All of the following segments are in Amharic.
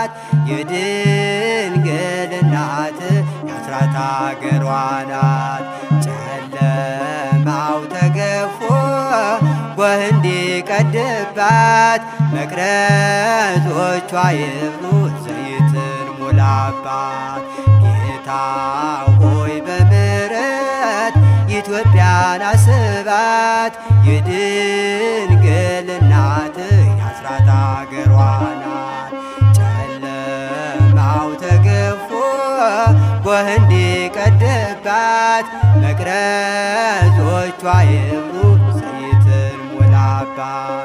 አስባት የድንግል እናት የአስራት አገሯ ናት። ጨለማው ተገፎ ጎህ እንዲቀድባት መቅረዞቿ ይብሩ ዘይትን ሙላባት። ጌታ ሆይ በምሕረት ኢትዮጵያን አስባት የድንግል እናት የአስራት አገሯ ናት። ጨለማው ተገፎ ጎህ እንዲቀድባት መቅረዞቿ ይብሩ ዘይትን ሙላባት።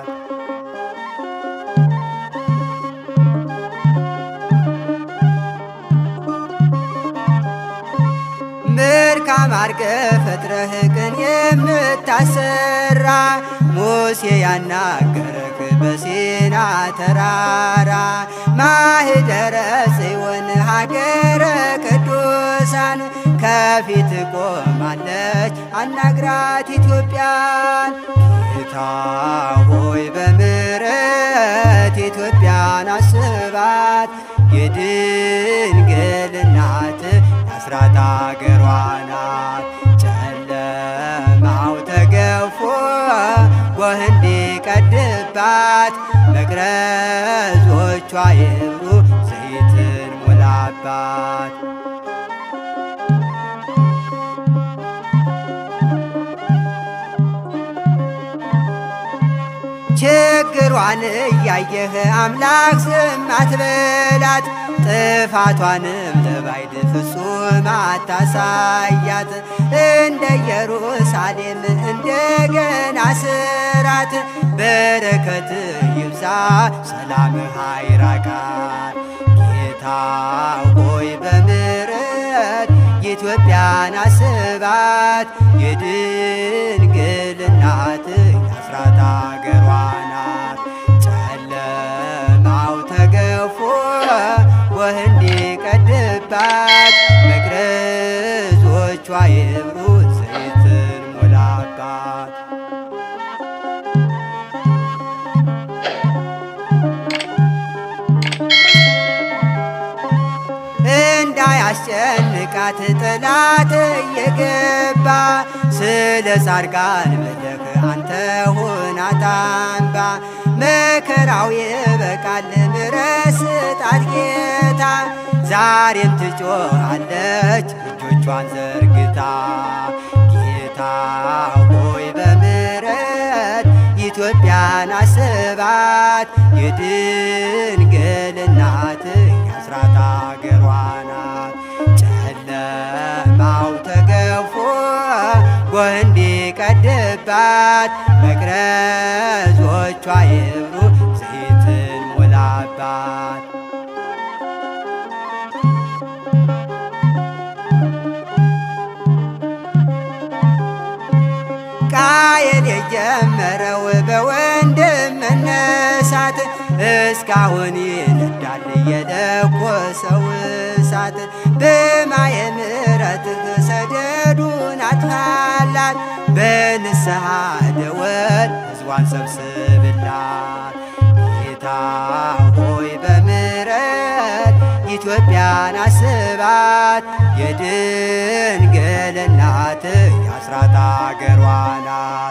መልካም አድርገህ ፈጥረህ ቅን የምታሰራ ሙሴ ያናገረህ በሲና ተራራ ማኅደረ ጽዮን ሀገረ ቅዱሳን ከፊት ቆማለች አናግራት ኢትዮጵያን። ጌታ ሆይ በምሕረት ኢትዮጵያን አስባት የድንግል እናት የአስራት አገሯ ናት። ጨለማው ተገፎ ጎህ እንዲቀድባት መቅረዞቿ ይብሩ ዘይትን ሙላባት። ችግሯን እያየህ አምላክ ዝም አትበላት ጥፋቷንም ለባዕድ ፍጹም አታሳያት። እንደ ኢየሩሳሌም እንደገና ስራት በረከት ይብዛ ሰላምህ አይራቃት። ጌታ ሆይ በምሕረት ኢትዮጵያን አስባት የድንግል እናት የአስራት አገሯ ናት። ጨለማው ተገፎ ጎህ እንዲቀድባት መቅረዞቿ ይብሩ ዘይትን ሙላባት። እንዳያስጨንቃት ጠላት እየገባ ስለ ጻድቃን መለክ አንተ ሆናት አምባ። መከራው ይበቃል ምሕረት ስጣት ጌታ ዛሬም ትጮኻለች እጆቿን ዘርግታ። ጌታ ሆይ በምሕረት ኢትዮጵያን አስባት የድንግል እናት የአስራት አገሯ ናት። ጨለማው ተገፎ ጎህ እንዲቀድባት መቅረዞቿ ይብሩ ዘይትን ሙላባት። ቃየል የጀመረው በወንድም መነሳት እስካሁን ይነዳል የለኮሰው እሳት። በማየ ምሕረትህ ሰደዱን አጥፋላት በንስሐ ደወል ሕዝቧን ሰብስብላት። ጌታ ሆይ በምሕረት ኢትዮጵያን አስባት የድንግል እናት የአስራት አገሯ ናት።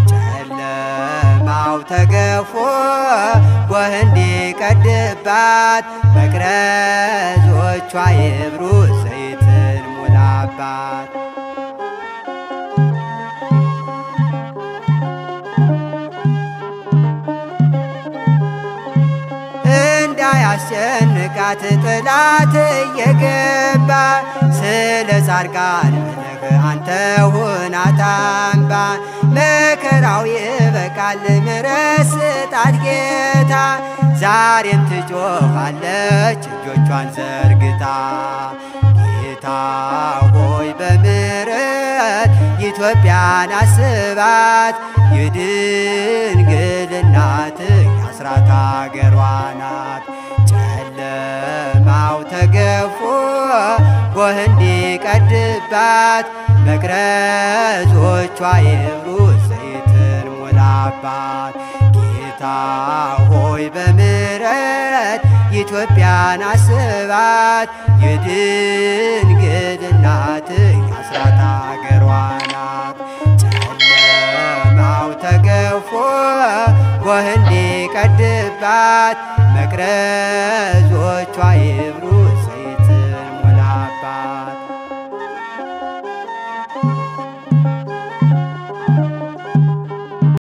ጨለማው ተገፎ ጎህ እንዲቀድባት መቅረዞቿ ይብሩ ዘይትን ሙላባት። እንዳያስጨንቃት ጠላት እየገባ ስለ ጻድቃን መለክ አንተ ሆናት አምባ። መከራው ይበቃል ምሕረት ስጣት ጌታ ዛሬም ትጮኻለች እጆቿን ዘርግታ። ጌታ ሆይ በምሕረት ኢትዮጵያን አስባት የድንግል እናት የአስራት አገሯ ናት። ጨለማው ተገፎ ጎህ እንዲቀድባት መቅረዞቿ ይብሩ ዘይትን ሙላባት። ጌታ ሆይ በምሕረት ኢትዮጵያን አስባት የድንግል እናት የአስራት አገሯ ናት። ጨለማው ተገፎ ጎህ እንዲቀድባት መቅረዞቿ ይብሩ